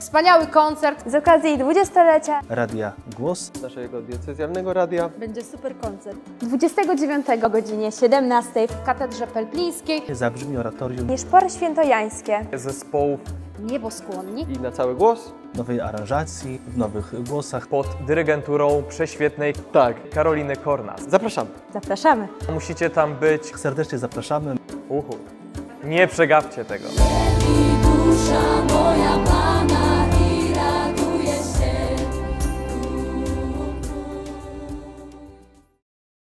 Wspaniały koncert z okazji 20-lecia Radia Głos, naszego diecezjalnego radia. będzie super koncert. 29 o godzinie 17 w Katedrze Pelplińskiej. zabrzmi oratorium Nieszpory świętojańskie. Zespołów Nieboskłonni. i na cały głos. nowej aranżacji, w nowych głosach. Pod dyrygenturą prześwietnej Karoliny Kornas. Zapraszamy. Zapraszamy. Musicie tam być. Serdecznie zapraszamy. Nie przegapcie tego. Dusza moja.